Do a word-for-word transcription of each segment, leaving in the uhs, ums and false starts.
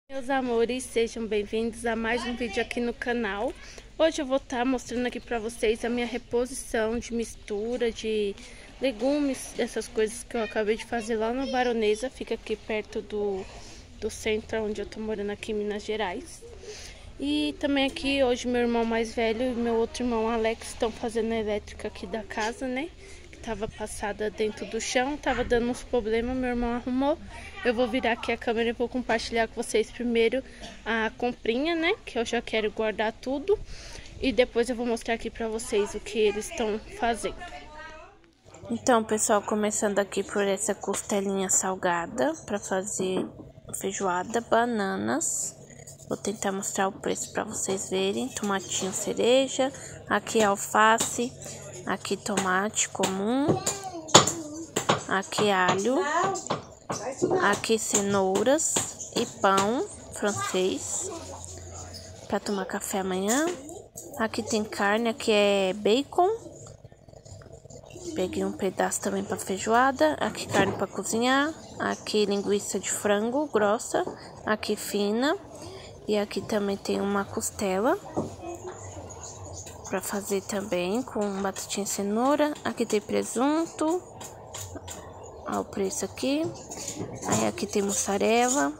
Meus amores, sejam bem-vindos a mais um vídeo aqui no canal. Hoje eu vou estar mostrando aqui pra vocês a minha reposição de mistura de legumes, essas coisas que eu acabei de fazer lá no Baronesa, fica aqui perto do, do centro onde eu tô morando aqui em Minas Gerais. E também aqui hoje meu irmão mais velho e meu outro irmão Alex estão fazendo a elétrica aqui da casa, né? Tava passada dentro do chão, tava dando uns problemas, meu irmão arrumou. Eu vou virar aqui a câmera e vou compartilhar com vocês primeiro a comprinha, né? Que eu já quero guardar tudo. E depois eu vou mostrar aqui pra vocês o que eles estão fazendo. Então, pessoal, começando aqui por essa costelinha salgada pra fazer feijoada, bananas. Vou tentar mostrar o preço pra vocês verem. Tomatinho cereja, aqui alface. Aqui tomate comum, aqui alho, aqui cenouras e pão francês para tomar café amanhã. Aqui tem carne, aqui é bacon. Peguei um pedaço também para feijoada. Aqui carne para cozinhar. Aqui linguiça de frango grossa, aqui fina. E aqui também tem uma costela para fazer também com batatinha e cenoura. Aqui tem presunto. Olha o preço aqui. Aí aqui tem mussarela.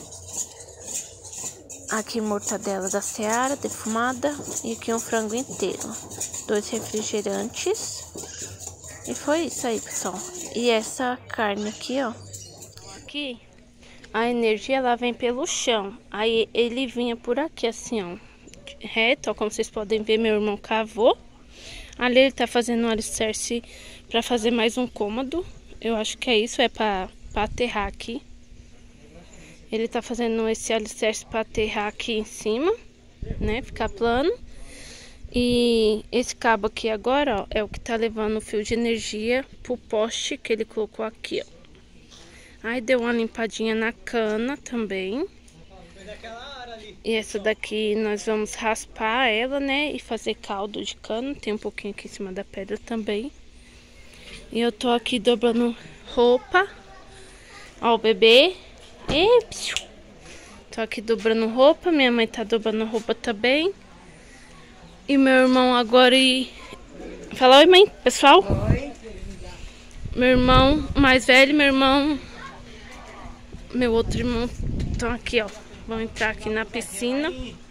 Aqui mortadela da Seara defumada. E aqui um frango inteiro. Dois refrigerantes. E foi isso aí, pessoal. E essa carne aqui, ó. Aqui a energia ela vem pelo chão. Aí ele vinha por aqui assim, ó, reto, ó, como vocês podem ver, meu irmão cavou. Ali ele tá fazendo um alicerce para fazer mais um cômodo. Eu acho que é isso, é para aterrar aqui. Ele tá fazendo esse alicerce para aterrar aqui em cima, né, ficar plano. E esse cabo aqui agora, ó, é o que tá levando o fio de energia pro poste que ele colocou aqui, ó. Aí deu uma limpadinha na cana também. E essa daqui nós vamos raspar ela, né? E fazer caldo de cana. Tem um pouquinho aqui em cima da pedra também. E eu tô aqui dobrando roupa. Ó o bebê. E... tô aqui dobrando roupa. Minha mãe tá dobrando roupa também. E meu irmão agora e... fala oi, mãe, pessoal. Oi. Meu irmão mais velho, meu irmão... meu outro irmão estão aqui, ó. Vão entrar aqui na piscina.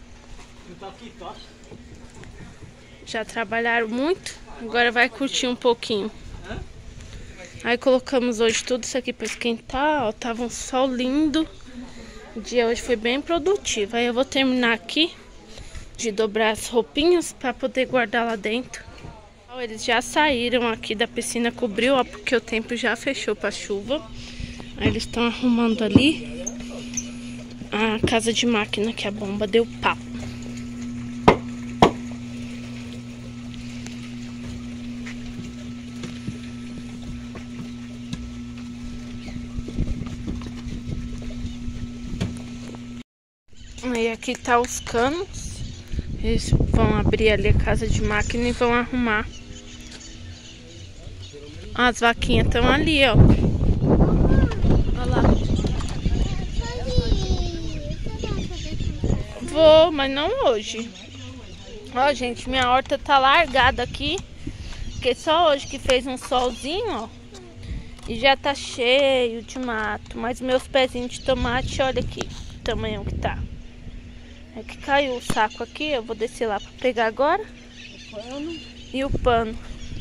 Já trabalharam muito. Agora vai curtir um pouquinho. Aí colocamos hoje tudo isso aqui para esquentar, ó. Tava um sol lindo. O dia hoje foi bem produtivo. Aí eu vou terminar aqui de dobrar as roupinhas para poder guardar lá dentro. Eles já saíram aqui da piscina, cobriu, ó, porque o tempo já fechou para chuva. Aí eles estão arrumando ali a casa de máquina, que a bomba deu pau. Aí aqui tá os canos. Eles vão abrir ali a casa de máquina e vão arrumar. As vaquinhas estão ali, ó. Olha lá. Vou, mas não hoje. Ó, gente, minha horta tá largada aqui. Porque só hoje que fez um solzinho, ó. E já tá cheio de mato. Mas meus pezinhos de tomate, olha aqui o tamanho que tá. É que caiu o saco aqui. Eu vou descer lá pra pegar agora. O pano. E o pano.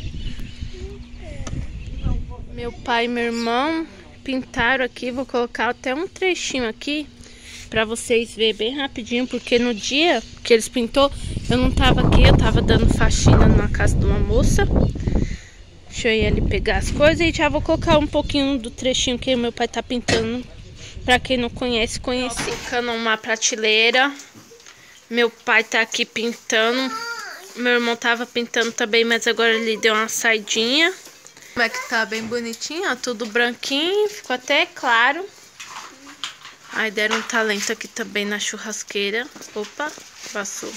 Meu pai e meu irmão pintaram aqui. Vou colocar até um trechinho aqui pra vocês verem bem rapidinho, porque no dia que eles pintou, eu não tava aqui, eu tava dando faxina na casa de uma moça. Deixa eu ir ali pegar as coisas e já vou colocar um pouquinho do trechinho que o meu pai tá pintando. Pra quem não conhece, conhecer. Colocando uma prateleira. Meu pai tá aqui pintando. Meu irmão tava pintando também, mas agora ele deu uma saidinha. Como é que tá? Bem bonitinho, ó, tudo branquinho, ficou até claro. Aí deram um talento aqui também na churrasqueira. Opa, passou.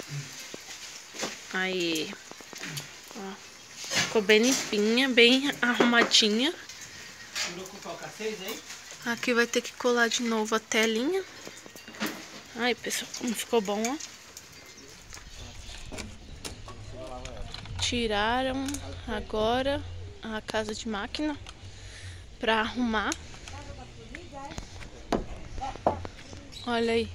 Aí, ó, ficou bem limpinha, bem arrumadinha. Aqui vai ter que colar de novo a telinha. Aí, pessoal, como ficou bom, ó. Tiraram agora a casa de máquina pra arrumar. Olha aí.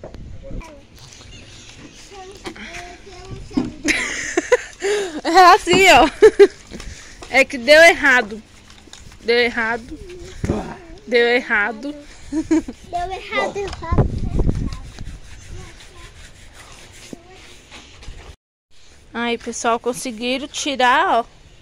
É assim, ó. É que deu errado. Deu errado. Deu errado. Deu errado, errado. Aí, pessoal, conseguiram tirar, ó.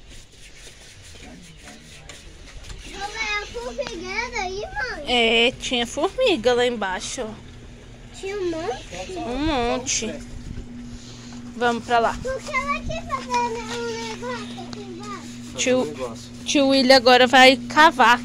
A formigueira aí, mãe? É, tinha formiga lá embaixo, ó. Tinha um monte. Um monte. Vamos pra lá. Por que ela quis fazer um negócio aqui embaixo? Tio, tio William agora vai cavar.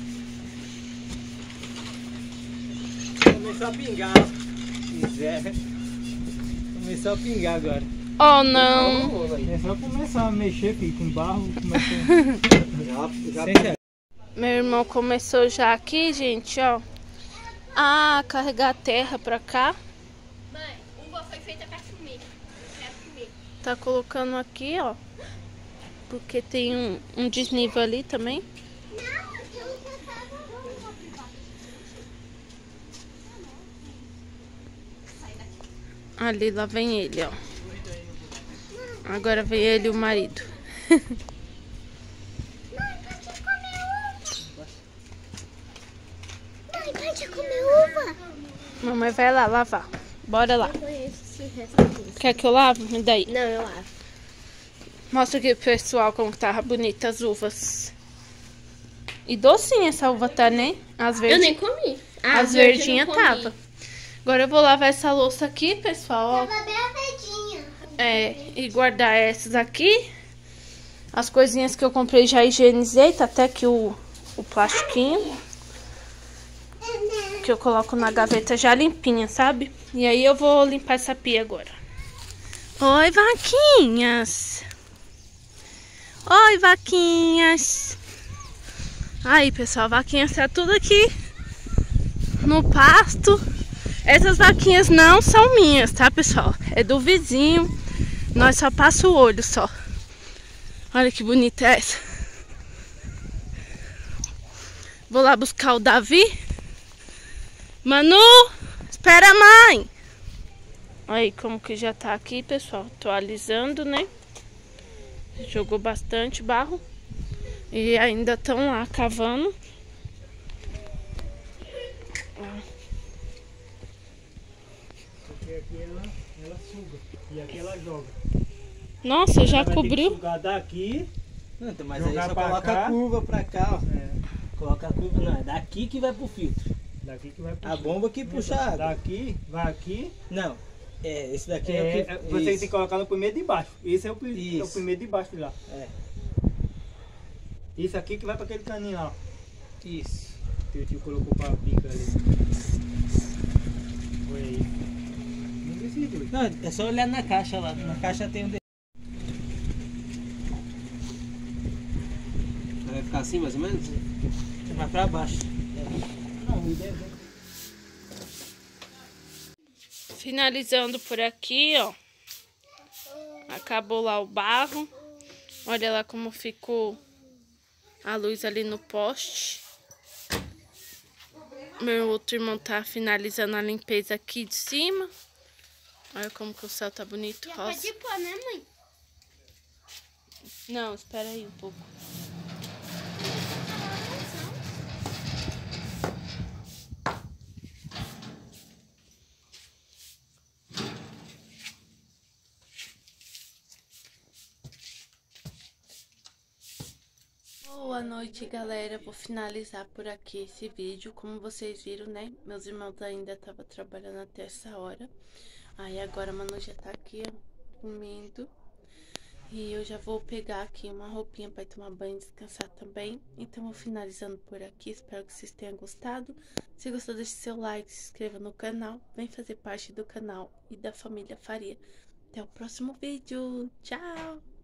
Começou a pingar. Quiser. Começou a pingar agora. Oh, não. É só começar a mexer, filho, com barro. já, já... Meu irmão começou já aqui, gente, ó. A carregar a terra pra cá. Mãe, uva foi feita pra comer. Quero comer. Tá colocando aqui, ó. Porque tem um, um desnível ali também. Não, eu não quero uva. Ali, lá vem ele, ó. Agora vem ele e o marido. Mãe, pode comer uva. Mãe, pode comer uva. Mamãe vai lá lavar. Bora lá. Eu conheço esse resto aqui. Quer que eu lave? Me dá aí. Não, eu lavo. Mostra aqui pro pessoal como que tava bonita as uvas. E docinha essa uva tá, né? As Eu nem verdes. comi. As verdinhas tava. Agora eu vou lavar essa louça aqui, pessoal, ó. Tava bem verdinha. É, e guardar essas aqui. As coisinhas que eu comprei já higienizei, tá até aqui o, o plastiquinho. Que eu coloco na gaveta já limpinha, sabe? E aí eu vou limpar essa pia agora. Oi, vaquinhas. Oi, vaquinhas. Aí, pessoal, vaquinhas tá tudo aqui no pasto. Essas vaquinhas não são minhas, tá, pessoal? É do vizinho. Nós só passa o olho só. Olha que bonita é essa. Vou lá buscar o Davi. Manu, espera a mãe. Aí como que já tá aqui, pessoal. Tô alisando, né? Jogou bastante barro. E ainda estão lá cavando. Porque aqui ela, ela suga. E aqui ela joga. Nossa, já Ela vai ter que cobriu. sugar daqui. Não, então, mas Jogar aí só pra coloca cá. a curva pra cá, ó. É, Coloca a curva, não, é daqui que vai pro filtro. daqui que vai puxar. A bomba que puxa a água. Daqui, vai aqui. Não, é, esse daqui é, É, o que... é, você tem que colocar no primeiro de baixo. Esse é o, pri- é o Isso. primeiro de baixo de lá. É, Isso aqui que vai pra aquele caninho lá. Ó. isso. Que o tio colocou pra bica ali. Foi aí. Não decidiu. Não, é só olhar na caixa lá. Na caixa tem um... de- Vai ficar assim mais ou menos? Vai pra baixo. Não, a ideia é... Finalizando por aqui, ó. Acabou lá o barro. Olha lá como ficou a luz ali no poste. Meu outro irmão tá finalizando a limpeza aqui de cima. Olha como que o céu tá bonito, Já rosa. pode pôr, né, mãe? Não, espera aí um pouco. Boa noite, galera. Vou finalizar por aqui esse vídeo. Como vocês viram, né? Meus irmãos ainda estavam trabalhando até essa hora. Aí agora a Manu já tá aqui, ó, comendo. E eu já vou pegar aqui uma roupinha para tomar banho e descansar também. Então vou finalizando por aqui. Espero que vocês tenham gostado. Se gostou, deixe seu like, se inscreva no canal. Vem fazer parte do canal e da família Faria. Até o próximo vídeo. Tchau!